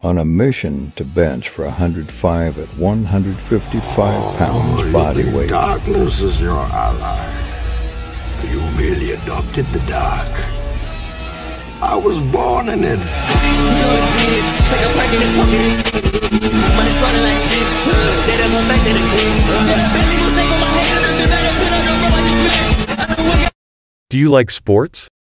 on a mission to bench for 105 at 155 pounds body weight. Darkness is your ally. You merely adopted the dark. I was born in it. Do you like sports?